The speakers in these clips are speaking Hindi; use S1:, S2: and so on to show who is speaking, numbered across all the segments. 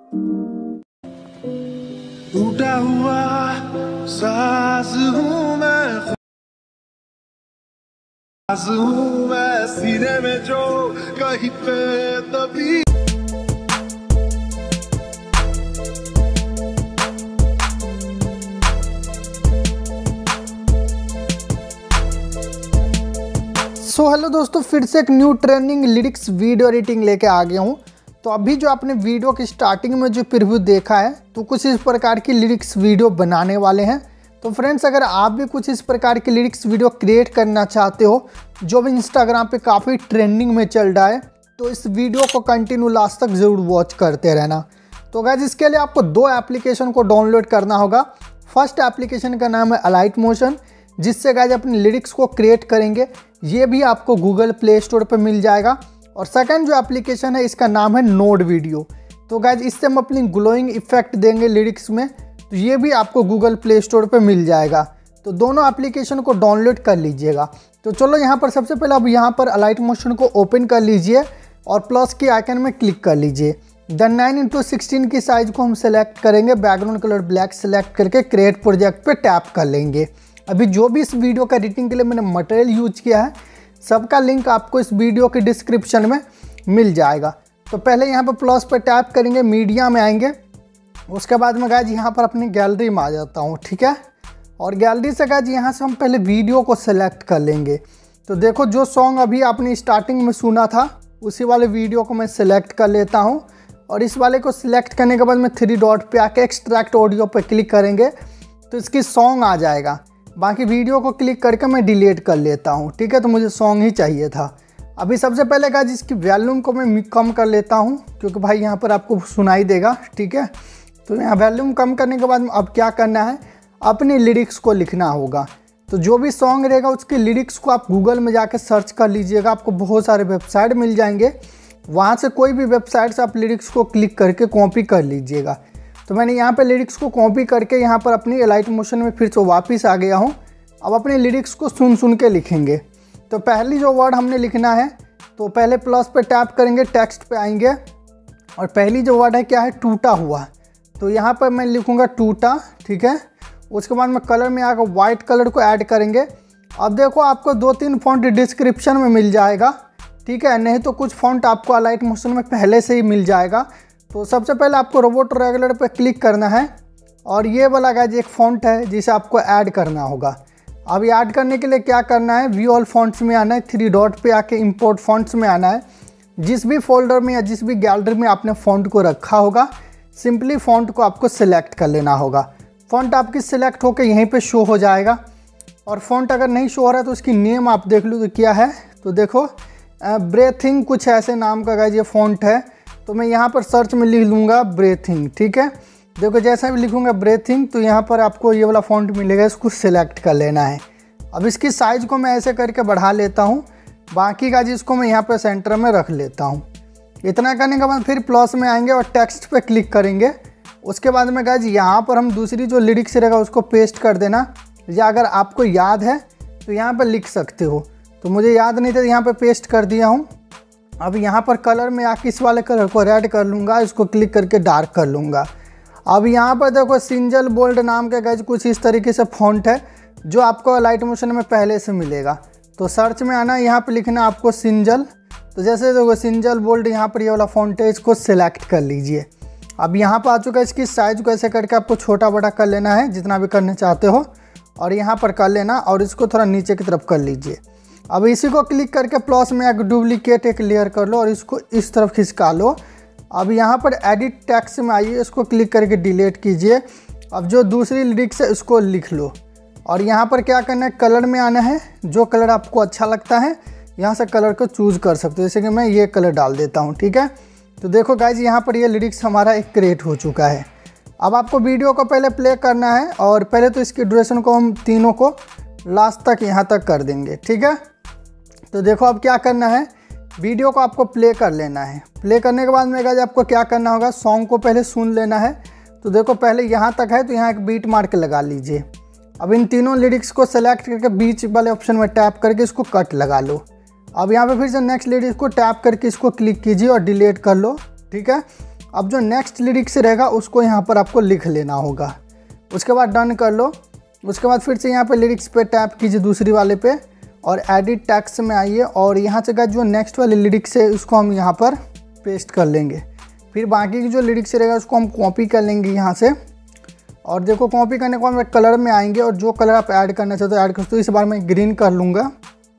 S1: टूटा हुआ सास हूँ मैं, सास हूँ मैं सीने में जो कहीं पे दबी।
S2: हेलो दोस्तों, फिर से एक new trending lyrics video editing लेके आ गया हूँ। तो अभी जो आपने वीडियो की स्टार्टिंग में जो प्रीव्यू देखा है, तो कुछ इस प्रकार की लिरिक्स वीडियो बनाने वाले हैं। तो फ्रेंड्स, अगर आप भी कुछ इस प्रकार की लिरिक्स वीडियो क्रिएट करना चाहते हो जो भी इंस्टाग्राम पे काफ़ी ट्रेंडिंग में चल रहा है, तो इस वीडियो को कंटिन्यू लास्ट तक ज़रूर वॉच करते रहना। तो गाइस, इसके लिए आपको दो एप्लीकेशन को डाउनलोड करना होगा। फर्स्ट एप्लीकेशन का नाम है अलाइट मोशन, जिससे गाइस अपने लिरिक्स को क्रिएट करेंगे। ये भी आपको गूगल प्ले स्टोर पर मिल जाएगा। और सेकंड जो एप्लीकेशन है, इसका नाम है नोड वीडियो। तो गाइस, इससे हम अपनी ग्लोइंग इफेक्ट देंगे लिरिक्स में, तो ये भी आपको गूगल प्ले स्टोर पर मिल जाएगा। तो दोनों एप्लीकेशन को डाउनलोड कर लीजिएगा। तो चलो, यहाँ पर सबसे पहले आप यहाँ पर अलाइट मोशन को ओपन कर लीजिए और प्लस की आइकन में क्लिक कर लीजिए। देन 9x16 की साइज़ को हम सेलेक्ट करेंगे, बैकग्राउंड कलर ब्लैक सेलेक्ट करके क्रिएट प्रोजेक्ट पे टैप कर लेंगे। अभी जो भी इस वीडियो का एडिटिंग के लिए मैंने मटेरियल यूज किया है, सबका लिंक आपको इस वीडियो के डिस्क्रिप्शन में मिल जाएगा। तो पहले यहाँ पर प्लस पर टैप करेंगे, मीडिया में आएंगे। उसके बाद में गाइस यहाँ पर अपनी गैलरी में आ जाता हूँ, ठीक है। और गैलरी से गाइस यहाँ से हम पहले वीडियो को सेलेक्ट कर लेंगे। तो देखो, जो सॉन्ग अभी आपने स्टार्टिंग में सुना था, उसी वाले वीडियो को मैं सेलेक्ट कर लेता हूँ। और इस वाले को सिलेक्ट करने के बाद में 3 डॉट पे आके एक्सट्रैक्ट ऑडियो पर क्लिक करेंगे तो इसकी सॉन्ग आ जाएगा। बाकी वीडियो को क्लिक करके मैं डिलीट कर लेता हूँ, ठीक है। तो मुझे सॉन्ग ही चाहिए था। अभी सबसे पहले गाइस इसकी वॉल्यूम को मैं कम कर लेता हूँ, क्योंकि भाई यहाँ पर आपको सुनाई देगा, ठीक है। तो यहाँ वॉल्यूम कम करने के बाद अब क्या करना है, अपनी लिरिक्स को लिखना होगा। तो जो भी सॉन्ग रहेगा उसके लिरिक्स को आप गूगल में जाकर सर्च कर लीजिएगा। आपको बहुत सारे वेबसाइट मिल जाएंगे, वहाँ से कोई भी वेबसाइट से आप लिरिक्स को क्लिक करके कॉपी कर लीजिएगा। तो मैंने यहाँ पे लिरिक्स को कॉपी करके यहाँ पर अपनी अलाइट मोशन में फिर से वापस आ गया हूँ। अब अपने लिरिक्स को सुन के लिखेंगे। तो पहली जो वर्ड हमने लिखना है, तो पहले प्लस पे टैप करेंगे, टेक्स्ट पे आएंगे और पहली जो वर्ड है क्या है, टूटा हुआ। तो यहाँ पर मैं लिखूँगा टूटा, ठीक है। उसके बाद में कलर में आकर वाइट कलर को ऐड करेंगे। अब देखो, आपको 2-3 फॉन्ट डिस्क्रिप्शन में मिल जाएगा, ठीक है। नहीं तो कुछ फॉन्ट आपको अलाइट मोशन में पहले से ही मिल जाएगा। तो सबसे पहले आपको रोबोट रेगुलर पे क्लिक करना है और ये वाला गाइस एक फ़ॉन्ट है जिसे आपको ऐड करना होगा। अब ये ऐड करने के लिए क्या करना है, व्यू ऑल फॉन्ट्स में आना है, 3 डॉट पे आके इंपोर्ट फॉन्ट्स में आना है। जिस भी फोल्डर में या जिस भी गैलरी में आपने फ़ॉन्ट को रखा होगा, सिंपली फ़ॉन्ट को आपको सिलेक्ट कर लेना होगा। फ़ॉन्ट आपकी सिलेक्ट होकर यहीं पर शो हो जाएगा। और फ़ॉन्ट अगर नहीं शो हो रहा है तो उसकी नेम आप देख लो तो क्या है। तो देखो, ब्रेथिंग कुछ ऐसे नाम का गाइस ये फ़ॉन्ट है। तो मैं यहाँ पर सर्च में लिख लूँगा ब्रेथिंग, ठीक है। देखो, जैसा भी लिखूँगा ब्रेथिंग, तो यहाँ पर आपको ये वाला फ़ॉन्ट मिलेगा, इसको सिलेक्ट कर लेना है। अब इसकी साइज़ को मैं ऐसे करके बढ़ा लेता हूँ। बाकी का जिसको मैं यहाँ पर सेंटर में रख लेता हूँ। इतना करने के बाद फिर प्लस में आएंगे और टेक्स्ट पे क्लिक करेंगे। उसके बाद में गाइस यहाँ पर हम दूसरी जो लिरिक्स रहेगा उसको पेस्ट कर देना, या अगर आपको याद है तो यहाँ पर लिख सकते हो। तो मुझे याद नहीं था, यहाँ पर पेस्ट कर दिया हूँ। अब यहाँ पर कलर में आके इस वाले कलर को रेड कर लूँगा, इसको क्लिक करके डार्क कर लूँगा। अब यहाँ पर देखो, सिंजल बोल्ड नाम का गाइस कुछ इस तरीके से फॉन्ट है जो आपको लाइट मोशन में पहले से मिलेगा। तो सर्च में आना, यहाँ पर लिखना आपको सिंजल। तो जैसे देखो सिंजल बोल्ड, यहाँ पर ये वाला फॉन्ट है, इसको सिलेक्ट कर लीजिए। अब यहाँ पर आ चुका है। इसकी साइज़ को ऐसे करके आपको छोटा बड़ा कर लेना है, जितना भी करना चाहते हो, और यहाँ पर कर लेना और इसको थोड़ा नीचे की तरफ कर लीजिए। अब इसी को क्लिक करके प्लस में एक डुप्लीकेट एक लेयर कर लो और इसको इस तरफ खिसका लो। अब यहाँ पर एडिट टेक्स्ट में आइए, इसको क्लिक करके डिलीट कीजिए। अब जो दूसरी लिरिक्स है उसको लिख लो और यहाँ पर क्या करना है, कलर में आना है। जो कलर आपको अच्छा लगता है यहाँ से कलर को चूज़ कर सकते हो, जैसे कि मैं ये कलर डाल देता हूँ, ठीक है। तो देखो गाइज, यहाँ पर ये लिरिक्स हमारा एक क्रिएट हो चुका है। अब आपको वीडियो को पहले प्ले करना है और पहले तो इसकी ड्यूरेशन को हम तीनों को लास्ट तक यहाँ तक कर देंगे, ठीक है। तो देखो, अब क्या करना है, वीडियो को आपको प्ले कर लेना है। प्ले करने के बाद में गाइस आपको क्या करना होगा, सॉन्ग को पहले सुन लेना है। तो देखो, पहले यहाँ तक है तो यहाँ एक बीट मार के लगा लीजिए। अब इन तीनों लिरिक्स को सेलेक्ट करके बीच वाले ऑप्शन में टैप करके इसको कट लगा लो। अब यहाँ पे फिर से नेक्स्ट लिरिक्स को टैप करके इसको क्लिक कीजिए और डिलीट कर लो, ठीक है। अब जो नेक्स्ट लिरिक्स रहेगा उसको यहाँ पर आपको लिख लेना होगा। उसके बाद डन कर लो। उसके बाद फिर से यहाँ पे लिरिक्स पे टैप कीजिए दूसरी वाले पे और एडिट टेक्स्ट में आइए और यहाँ से जो नेक्स्ट वाले लिरिक्स है उसको हम यहाँ पर पेस्ट कर लेंगे। फिर बाकी की जो लिरिक्स रहेगा उसको हम कॉपी कर लेंगे यहाँ से। और देखो कॉपी करने के बाद हम कलर में आएंगे और जो कलर आप ऐड करना चाहते हो ऐड कर सकते हो। इस बार मैं ग्रीन कर लूँगा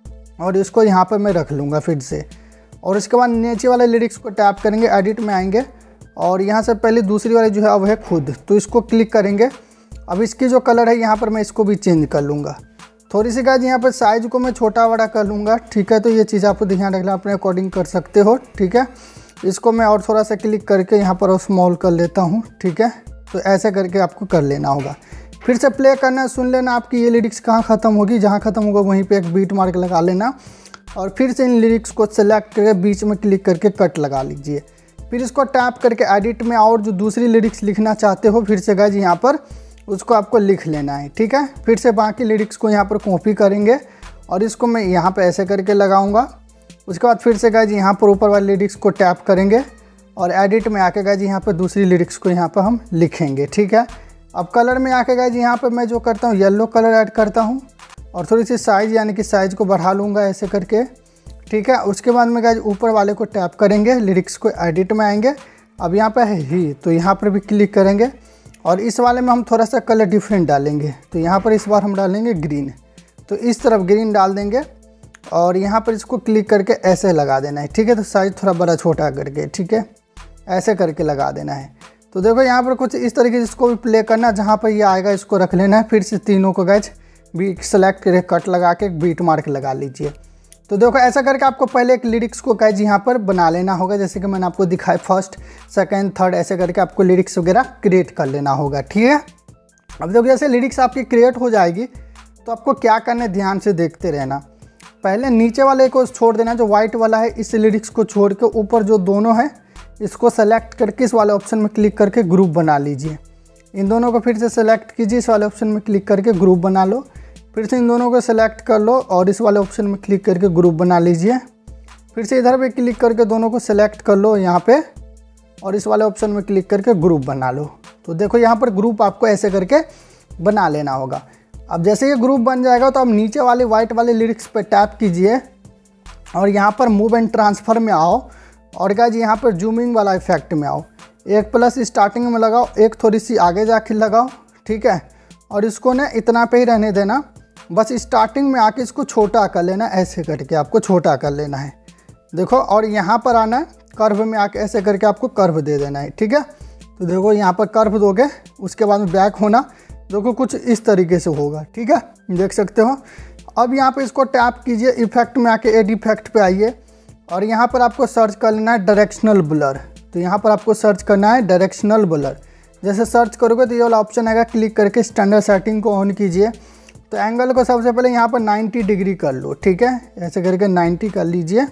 S2: और इसको यहाँ पर मैं रख लूँगा फिर से। और इसके बाद नीचे वाले लिरिक्स को टैप करेंगे, एडिट में आएंगे और यहाँ से पहले दूसरी वाली जो है अब है खुद, तो इसको क्लिक करेंगे। अब इसकी जो कलर है यहाँ पर मैं इसको भी चेंज कर लूँगा। थोड़ी सी गाइस यहाँ पर साइज़ को मैं छोटा बड़ा कर लूँगा, ठीक है। तो ये चीज़ आपको ध्यान रखना, अपने अकॉर्डिंग कर सकते हो, ठीक है। इसको मैं और थोड़ा सा क्लिक करके यहाँ पर स्मॉल कर लेता हूँ, ठीक है। तो ऐसे करके आपको कर लेना होगा। फिर से प्ले करना, सुन लेना आपकी ये लिरिक्स कहाँ ख़त्म होगी, जहाँ ख़त्म होगा वहीं पे एक बीट मार्क लगा लेना और फिर से इन लिरिक्स को सेलेक्ट करके बीच में क्लिक करके कट लगा लीजिए। फिर इसको टैप करके एडिट में और जो दूसरी लिरिक्स लिखना चाहते हो फिर से गाइस यहाँ पर उसको आपको लिख लेना है, ठीक है। फिर से बाकी लिरिक्स को यहाँ पर कॉपी करेंगे और इसको मैं यहाँ पर ऐसे करके लगाऊँगा। उसके बाद फिर से गाइस यहाँ पर ऊपर वाले लिरिक्स को टैप करेंगे और एडिट में आके गाइस यहाँ पर दूसरी लिरिक्स को यहाँ पर हम लिखेंगे, ठीक है। अब कलर में आके गाइस यहाँ पर मैं जो करता हूँ येलो कलर ऐड करता हूँ और थोड़ी सी साइज़ यानी कि साइज़ को बढ़ा लूँगा ऐसे करके, ठीक है। उसके बाद में गाइस ऊपर वाले को टैप करेंगे, लिरिक्स को एडिट में आएंगे। अब यहाँ पे है ही, तो यहाँ पर भी क्लिक करेंगे और इस वाले में हम थोड़ा सा कलर डिफरेंट डालेंगे। तो यहाँ पर इस बार हम डालेंगे ग्रीन, तो इस तरफ ग्रीन डाल देंगे और यहाँ पर इसको क्लिक करके ऐसे लगा देना है, ठीक है। तो साइज़ थोड़ा बड़ा छोटा करके, ठीक है, ऐसे करके लगा देना है। तो देखो यहाँ पर कुछ इस तरीके से इसको भी प्ले करना, जहाँ पर ये आएगा इसको रख लेना है। फिर से तीनों को गाइस बीट सेलेक्ट करके कट लगा के बीट मार्क लगा लीजिए। तो देखो ऐसा करके आपको पहले एक लिरिक्स को गाइस यहाँ पर बना लेना होगा, जैसे कि मैंने आपको दिखाया फर्स्ट सेकंड थर्ड ऐसे करके आपको लिरिक्स वगैरह क्रिएट कर लेना होगा, ठीक है। अब देखो जैसे लिरिक्स आपकी क्रिएट हो जाएगी तो आपको क्या करना है, ध्यान से देखते रहना। पहले नीचे वाले को छोड़ देना, जो वाइट वाला है इस लिरिक्स को छोड़ के ऊपर जो दोनों है इसको सेलेक्ट करके इस वाले ऑप्शन में क्लिक करके ग्रुप बना लीजिए। इन दोनों को फिर से सेलेक्ट कीजिए, इस वाले ऑप्शन में क्लिक करके ग्रुप बना लो। फिर से इन दोनों को सेलेक्ट कर लो और इस वाले ऑप्शन में क्लिक करके ग्रुप बना लीजिए। फिर से इधर पे क्लिक करके दोनों को सेलेक्ट कर लो यहाँ पे और इस वाले ऑप्शन में क्लिक करके ग्रुप बना लो। तो देखो यहाँ पर ग्रुप आपको ऐसे करके बना लेना होगा। अब जैसे ये ग्रुप बन जाएगा तो अब नीचे वाले वाइट वाले लिरिक्स पे टैप कीजिए और यहाँ पर मूव एंड ट्रांसफ़र में आओ और गाइस यहाँ पर जूमिंग वाला इफेक्ट में आओ। एक प्लस स्टार्टिंग में लगाओ, एक थोड़ी सी आगे जाके लगाओ, ठीक है। और इसको ना इतना पे ही रहने देना, बस स्टार्टिंग में आके इसको छोटा कर लेना, ऐसे करके आपको छोटा कर लेना है। देखो और यहाँ पर आना है, कर्व में आके ऐसे करके आपको कर्व दे देना है, ठीक है। तो देखो यहाँ पर कर्व दोगे, उसके बाद में बैक होना, देखो कुछ इस तरीके से होगा, ठीक है, देख सकते हो। अब यहाँ पे इसको टैप कीजिए, इफेक्ट में आके एड इफेक्ट पे आइए और यहाँ पर आपको सर्च कर लेना है डायरेक्शनल ब्लर। तो यहाँ पर आपको सर्च करना है डायरेक्शनल ब्लर। जैसे सर्च करोगे तो ये वाला ऑप्शन आएगा, क्लिक करके स्टैंडर्ड सेटिंग को ऑन कीजिए। तो एंगल को सबसे पहले यहाँ पर 90 डिग्री कर लो, ठीक है, ऐसे करके 90 कर लीजिए।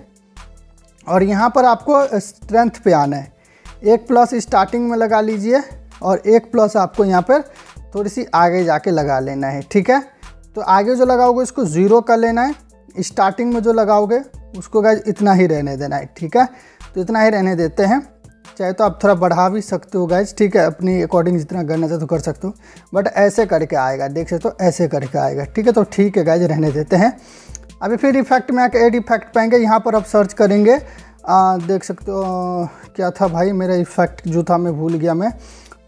S2: और यहाँ पर आपको स्ट्रेंथ पे आना है, एक प्लस स्टार्टिंग में लगा लीजिए और एक प्लस आपको यहाँ पर थोड़ी सी आगे जाके लगा लेना है, ठीक है। तो आगे जो लगाओगे उसको 0 कर लेना है, स्टार्टिंग में जो लगाओगे उसको गाइस इतना ही रहने देना है, ठीक है। तो इतना ही रहने देते हैं, चाहे तो आप थोड़ा बढ़ा भी सकते हो गाइस, ठीक है, अपनी अकॉर्डिंग जितना करना चाहे तो कर सकते हो, बट ऐसे करके आएगा, देख सकते हो ऐसे करके आएगा, ठीक है। तो ठीक है गाइस, रहने देते हैं। अभी फिर इफेक्ट में आके एड इफेक्ट पाएंगे, यहाँ पर आप सर्च करेंगे, देख सकते हो क्या था भाई मेरा इफेक्ट जो था, मैं भूल गया, मैं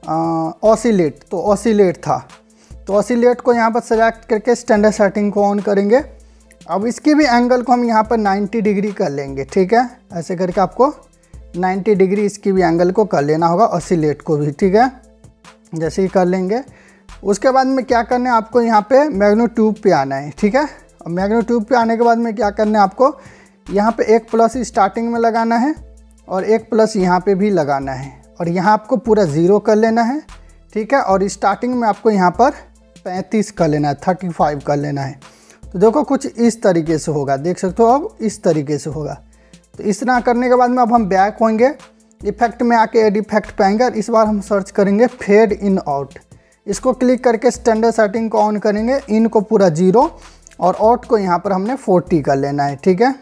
S2: ऑसिलेट, तो ऑसिलेट था। तो ऑसिलेट को यहाँ पर सेलेक्ट करके स्टैंडर्ड सेटिंग को ऑन करेंगे। अब इसकी भी एंगल को हम यहाँ पर 90 डिग्री कर लेंगे, ठीक है, ऐसे करके आपको 90 डिग्री इसकी भी एंगल को कर लेना होगा, ऑसिलेट को भी, ठीक है, जैसे ही कर लेंगे। उसके बाद में क्या करना है, आपको यहाँ पे मैग्नीट्यूड पे आना है, ठीक है। और मैग्नीट्यूड पे आने के बाद में क्या करना है, आपको यहाँ पे एक प्लस स्टार्टिंग में लगाना है और एक प्लस यहाँ पे भी लगाना है और यहाँ आपको पूरा 0 कर लेना है, ठीक है। और स्टार्टिंग में आपको यहाँ पर 35 कर लेना है, 35 कर लेना है। तो देखो कुछ इस तरीके से होगा, देख सकते हो, अब इस तरीके से होगा। तो इस तरह करने के बाद में अब हम बैक होंगे, इफेक्ट में आके एड इफेक्ट पाएंगे और इस बार हम सर्च करेंगे फेड इन आउट। इसको क्लिक करके स्टैंडर्ड सेटिंग को ऑन करेंगे, इन को पूरा 0 और आउट को यहाँ पर हमने 40 कर लेना है, ठीक है।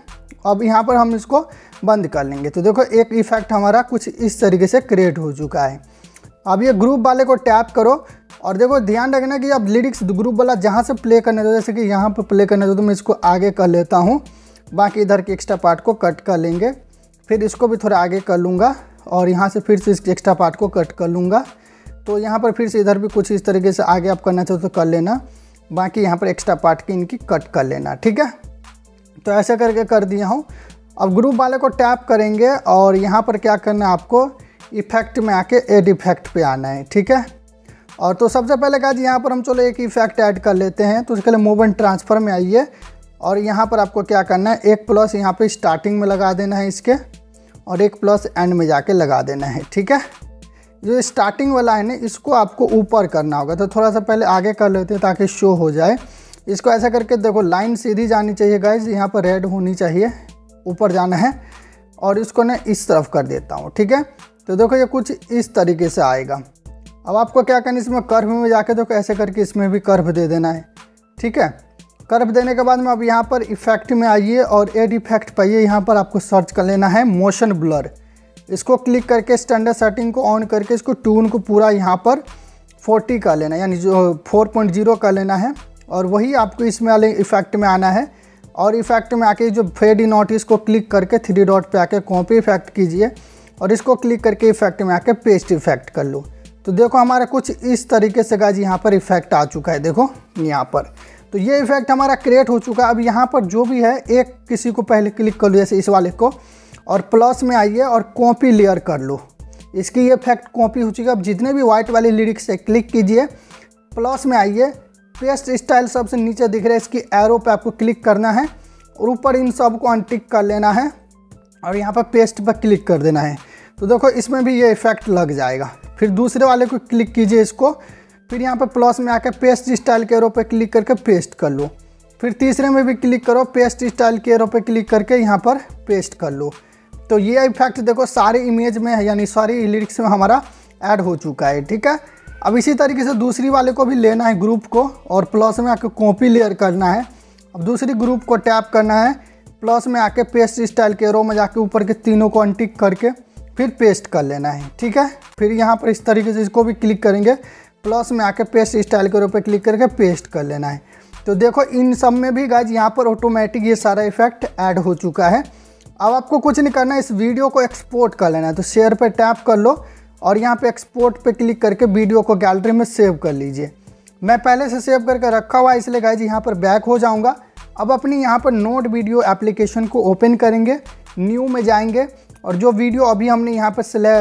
S2: अब यहाँ पर हम इसको बंद कर लेंगे। तो देखो एक इफेक्ट हमारा कुछ इस तरीके से क्रिएट हो चुका है। अब ये ग्रुप वाले को टैप करो और देखो ध्यान रखना कि अब लिरिक्स ग्रुप वाला जहाँ से प्ले करने दो, जैसे कि यहाँ पर प्ले करने दो, तो मैं इसको आगे कर लेता हूँ। बाकी इधर के एक्स्ट्रा पार्ट को कट कर लेंगे, फिर इसको भी थोड़ा आगे कर लूँगा और यहाँ से फिर से इस एक्स्ट्रा पार्ट को कट कर लूँगा। तो यहाँ पर फिर से इधर भी कुछ इस तरीके से आगे आप करना चाहो तो कर लेना, बाकी यहाँ पर एक्स्ट्रा पार्ट की इनकी कट कर लेना, ठीक है। तो ऐसे करके कर दिया हूँ। अब ग्रुप वाले को टैप करेंगे और यहाँ पर क्या करना है, आपको इफेक्ट में आके एड इफेक्ट पे आना है, ठीक है। और तो सबसे पहले गाइस यहाँ पर हम चलो एक इफेक्ट ऐड कर लेते हैं। तो उसके लिए मूव एंड ट्रांसफर में आइए और यहाँ पर आपको क्या करना है, एक प्लस यहाँ पे स्टार्टिंग में लगा देना है इसके और एक प्लस एंड में जाके लगा देना है, ठीक है। जो स्टार्टिंग वाला है ना, इसको आपको ऊपर करना होगा। तो थोड़ा सा पहले आगे कर लेते हैं ताकि शो हो जाए। इसको ऐसा करके देखो लाइन सीधी जानी चाहिए गाइस, यहाँ पर रेड होनी चाहिए, ऊपर जाना है और इसको ना इस तरफ कर देता हूँ, ठीक है। तो देखो ये कुछ इस तरीके से आएगा। अब आपको क्या करना है, इसमें कर्व में जाके देखो ऐसे करके इसमें भी कर्व दे देना है, ठीक है। कर्व देने के बाद में अब यहाँ पर इफेक्ट में आइए और एड इफेक्ट पाइए। यहाँ पर आपको सर्च कर लेना है मोशन ब्लर। इसको क्लिक करके स्टैंडर्ड सेटिंग को ऑन करके इसको टून को पूरा यहाँ पर 40 कर लेना है, यानी जो 4.0 कर लेना है। और वही आपको इसमें वाले इफेक्ट में आना है और इफेक्ट में आके जो फेड इन नोटिस को क्लिक करके 3 डॉट पे आके कॉपी इफेक्ट कीजिए और इसको क्लिक करके इफेक्ट में आके पेस्ट इफेक्ट कर लो। तो देखो हमारा कुछ इस तरीके से गाइस यहाँ पर इफेक्ट आ चुका है, देखो यहाँ पर। तो ये इफेक्ट हमारा क्रिएट हो चुका है। अब यहाँ पर जो भी है एक किसी को पहले क्लिक कर लो, जैसे इस वाले को, और प्लस में आइए और कॉपी लेयर कर लो। इसकी ये इफेक्ट कॉपी हो चुकी है। अब जितने भी वाइट वाली लिरिक्स है क्लिक कीजिए, प्लस में आइए, पेस्ट स्टाइल सबसे नीचे दिख रहा है, इसकी एरो पे आपको क्लिक करना है और ऊपर इन सब को अनटिक कर लेना है और यहाँ पर पेस्ट पर क्लिक कर देना है। तो देखो इसमें भी ये इफेक्ट लग जाएगा। फिर दूसरे वाले को क्लिक कीजिए इसको, फिर यहाँ पर प्लस में आकर पेस्ट स्टाइल के एरो पे क्लिक करके पेस्ट कर लो। फिर तीसरे में भी क्लिक करो, पेस्ट स्टाइल के एरो पे क्लिक करके यहाँ पर पेस्ट कर लो। तो ये इफेक्ट देखो सारे इमेज में है, यानी सारी लिरिक्स में हमारा ऐड हो चुका है, ठीक है। अब इसी तरीके से दूसरी वाले को भी लेना है ग्रुप को और प्लस में आके कॉपी लेयर करना है। अब दूसरी ग्रुप को टैप करना है, प्लस में आके पेस्ट स्टाइल के एरो में जाके ऊपर के तीनों को अनटिक करके फिर पेस्ट कर लेना है, ठीक है। फिर यहाँ पर इस तरीके से इसको भी क्लिक करेंगे, प्लस में आके पेस्ट स्टाइल के एरो पे क्लिक करके पेस्ट कर लेना है। तो देखो इन सब में भी गाइस यहाँ पर ऑटोमेटिक ये सारा इफेक्ट ऐड हो चुका है। अब आपको कुछ नहीं करना है, इस वीडियो को एक्सपोर्ट कर लेना है। तो शेयर पे टैप कर लो और यहाँ पे एक्सपोर्ट पे क्लिक करके वीडियो को गैलरी में सेव कर लीजिए। मैं पहले से सेव करके रखा हुआ है, इसलिए गाइस यहाँ पर बैक हो जाऊँगा। अब अपनी यहाँ पर नोट वीडियो एप्लीकेशन को ओपन करेंगे, न्यू में जाएंगे और जो वीडियो अभी हमने यहाँ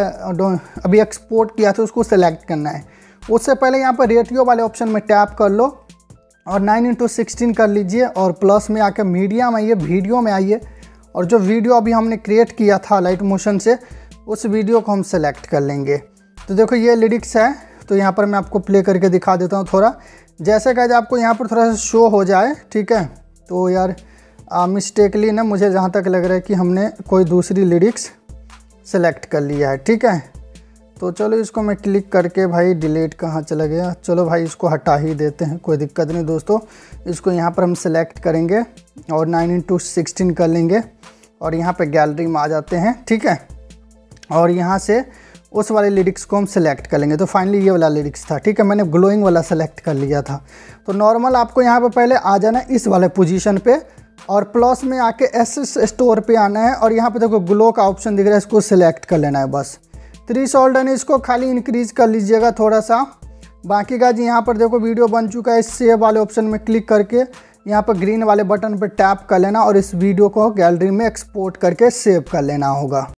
S2: पर अभी एक्सपोर्ट किया था उसको सेलेक्ट करना है। उससे पहले यहाँ पर रेटियो वाले ऑप्शन में टैप कर लो और 9:16 कर लीजिए और प्लस में आकर मीडिया में आइए, वीडियो में आइए और जो वीडियो अभी हमने क्रिएट किया था लाइट मोशन से, उस वीडियो को हम सेलेक्ट कर लेंगे। तो देखो ये लिरिक्स है। तो यहाँ पर मैं आपको प्ले करके दिखा देता हूँ थोड़ा, जैसे कि आपको यहाँ पर थोड़ा सा शो हो जाए, ठीक है। तो यार मिस्टेकली ना मुझे जहाँ तक लग रहा है कि हमने कोई दूसरी लिरिक्स सेलेक्ट कर लिया है, ठीक है। तो चलो इसको मैं क्लिक करके, भाई डिलीट कहाँ चला गया, चलो भाई इसको हटा ही देते हैं, कोई दिक्कत नहीं दोस्तों। इसको यहाँ पर हम सेलेक्ट करेंगे और 9:16 कर लेंगे और यहाँ पे गैलरी में आ जाते हैं, ठीक है। और यहाँ से उस वाले लिरिक्स को हम सेलेक्ट कर लेंगे। तो फाइनली ये वाला लिरिक्स था, ठीक है। मैंने ग्लोइंग वाला सेलेक्ट कर लिया था। तो नॉर्मल आपको यहाँ पे पहले आ जाना है इस वाले पोजीशन पे और प्लस में आके एस स्टोर पे आना है और यहाँ पे देखो ग्लो का ऑप्शन दिख रहा है, इसको सिलेक्ट कर लेना है बस। 3 शोल्डर इसको खाली इंक्रीज कर लीजिएगा थोड़ा सा। बाकी का जी यहाँ पर देखो वीडियो बन चुका है। सेव वाले ऑप्शन में क्लिक करके यहाँ पर ग्रीन वाले बटन पर टैप कर लेना और इस वीडियो को गैलरी में एक्सपोर्ट करके सेव कर लेना होगा।